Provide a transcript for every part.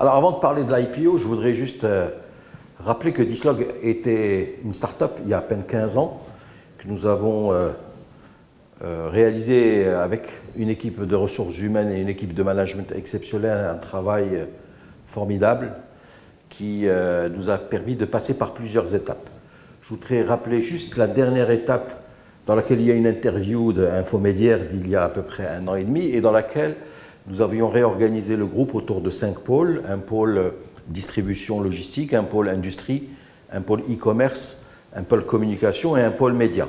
Alors avant de parler de l'IPO, je voudrais juste rappeler que Dislog était une start-up il y a à peine 15 ans, que nous avons réalisé avec une équipe de ressources humaines et une équipe de management exceptionnelle un travail formidable qui nous a permis de passer par plusieurs étapes. Je voudrais rappeler juste la dernière étape dans laquelle il y a une interview d'Infomédiaire d'il y a à peu près 1 an et demi et dans laquelle nous avions réorganisé le groupe autour de 5 pôles, un pôle distribution logistique, un pôle industrie, un pôle e-commerce, un pôle communication et un pôle média.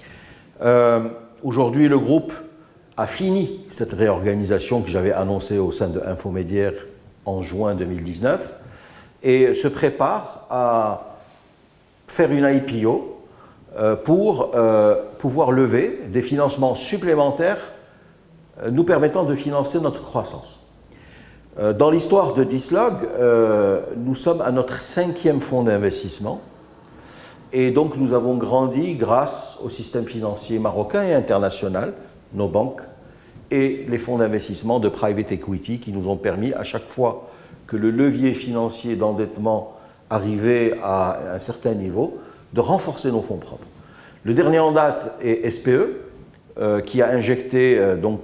Aujourd'hui, le groupe a fini cette réorganisation que j'avais annoncée au sein de Infomédiaire en juin 2019 et se prépare à faire une IPO pour pouvoir lever des financements supplémentaires nous permettant de financer notre croissance. Dans l'histoire de Dislog, nous sommes à notre 5e fonds d'investissement et donc nous avons grandi grâce au système financier marocain et international, nos banques et les fonds d'investissement de private equity qui nous ont permis à chaque fois que le levier financier d'endettement arrivait à un certain niveau de renforcer nos fonds propres. Le dernier en date est SPE, qui a injecté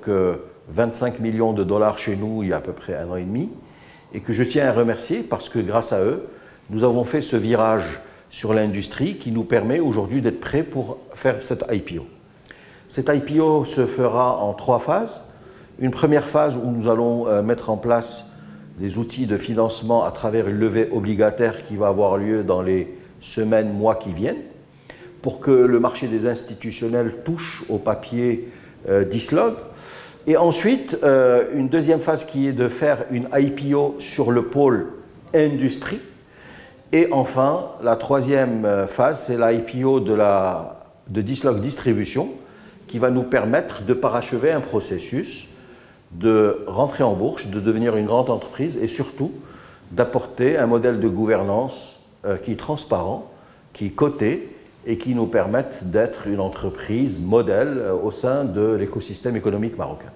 25 millions de dollars chez nous il y a à peu près 1 an et demi, et que je tiens à remercier parce que grâce à eux, nous avons fait ce virage sur l'industrie qui nous permet aujourd'hui d'être prêts pour faire cette IPO. Cette IPO se fera en 3 phases. Une première phase où nous allons mettre en place des outils de financement à travers une levée obligataire qui va avoir lieu dans les semaines, mois qui viennent, pour que le marché des institutionnels touche au papier Dislog. Et ensuite, une deuxième phase qui est de faire une IPO sur le pôle industrie. Et enfin, la troisième phase, c'est l'IPO de Dislog Distribution, qui va nous permettre de parachever un processus, de rentrer en bourse, de devenir une grande entreprise et surtout d'apporter un modèle de gouvernance qui est transparent, qui est coté, et qui nous permettent d'être une entreprise modèle au sein de l'écosystème économique marocain.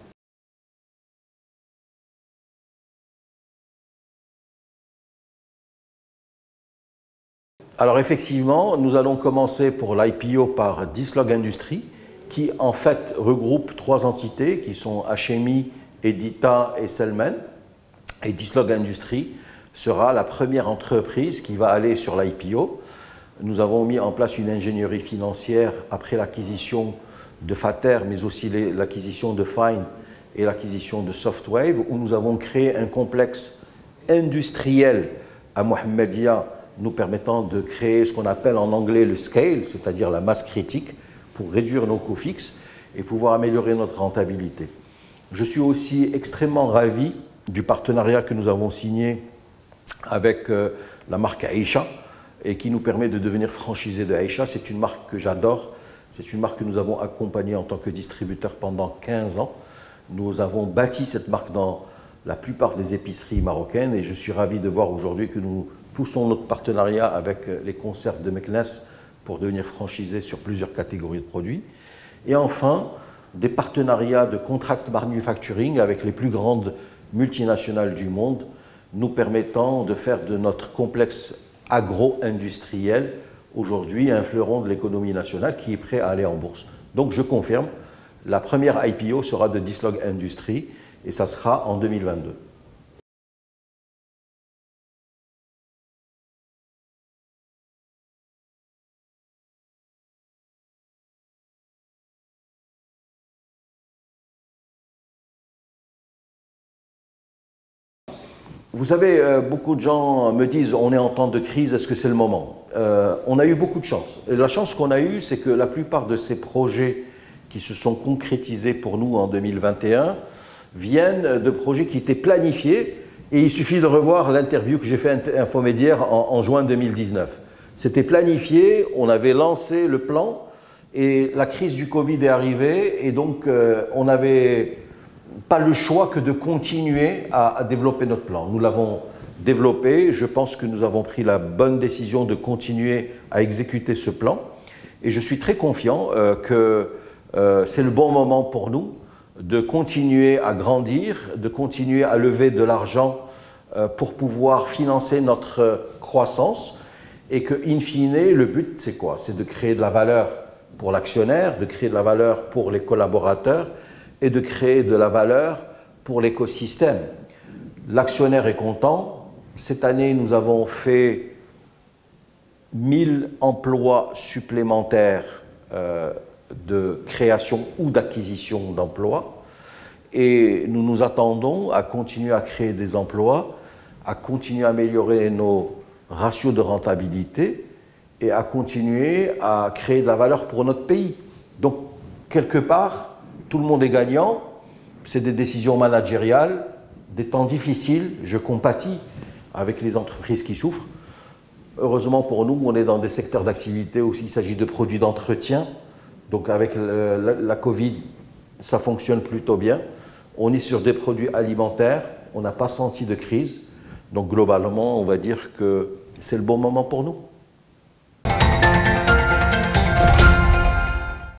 Alors effectivement, nous allons commencer pour l'IPO par Dislog Industrie, qui en fait regroupe 3 entités qui sont Hachemi, Edita et Selmen. Et Dislog Industrie sera la première entreprise qui va aller sur l'IPO. Nous avons mis en place une ingénierie financière après l'acquisition de Fater, mais aussi l'acquisition de Fine et l'acquisition de Softwave, où nous avons créé un complexe industriel à Mohammedia, nous permettant de créer ce qu'on appelle en anglais le scale, c'est-à-dire la masse critique, pour réduire nos coûts fixes et pouvoir améliorer notre rentabilité. Je suis aussi extrêmement ravi du partenariat que nous avons signé avec la marque Aïcha, et qui nous permet de devenir franchisé de Aïcha. C'est une marque que j'adore, c'est une marque que nous avons accompagnée en tant que distributeur pendant 15 ans. Nous avons bâti cette marque dans la plupart des épiceries marocaines et je suis ravi de voir aujourd'hui que nous poussons notre partenariat avec les conserves de Meknes pour devenir franchisé sur plusieurs catégories de produits. Et enfin, des partenariats de contract manufacturing avec les plus grandes multinationales du monde, nous permettant de faire de notre complexe agro-industriel, aujourd'hui un fleuron de l'économie nationale qui est prêt à aller en bourse. Donc je confirme, la première IPO sera de Dislog Industrie et ça sera en 2022. Vous savez, beaucoup de gens me disent on est en temps de crise, est-ce que c'est le moment? On a eu beaucoup de chance. Et la chance qu'on a eue, c'est que la plupart de ces projets qui se sont concrétisés pour nous en 2021 viennent de projets qui étaient planifiés et il suffit de revoir l'interview que j'ai fait à Infomédiaire en juin 2019. C'était planifié, on avait lancé le plan et la crise du Covid est arrivée et donc on avait pas le choix que de continuer à développer notre plan. Nous l'avons développé, je pense que nous avons pris la bonne décision de continuer à exécuter ce plan et je suis très confiant que c'est le bon moment pour nous de continuer à grandir, de continuer à lever de l'argent pour pouvoir financer notre croissance et que, in fine, le but, c'est quoi? C'est de créer de la valeur pour l'actionnaire, de créer de la valeur pour les collaborateurs et de créer de la valeur pour l'écosystème. L'actionnaire est content. Cette année, nous avons fait 1000 emplois supplémentaires de création ou d'acquisition d'emplois. Et nous nous attendons à continuer à créer des emplois, à continuer à améliorer nos ratios de rentabilité et à continuer à créer de la valeur pour notre pays. Donc, quelque part, tout le monde est gagnant. C'est des décisions managériales, des temps difficiles. Je compatis avec les entreprises qui souffrent. Heureusement pour nous, on est dans des secteurs d'activité où il s'agit de produits d'entretien. Donc, avec la Covid, ça fonctionne plutôt bien. On est sur des produits alimentaires. On n'a pas senti de crise. Donc, globalement, on va dire que c'est le bon moment pour nous.